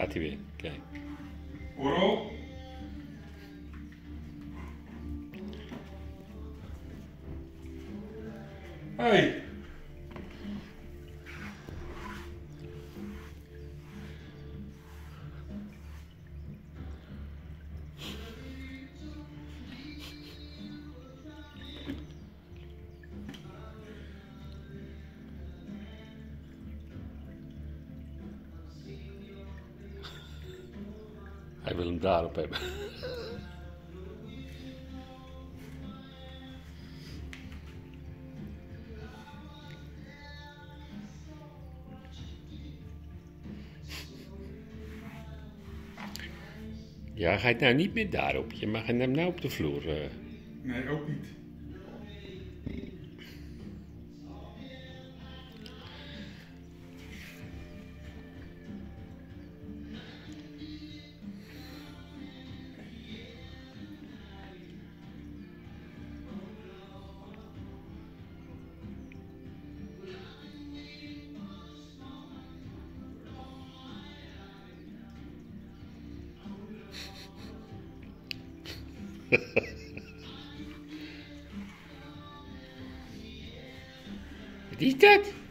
gaat hij weer. Kijk. Oro. Hey. Hij wil hem daarop hebben. Ja, ga je nou niet meer daarop. Je mag hem nou op de vloer. Nee, ook niet. Wat is dat?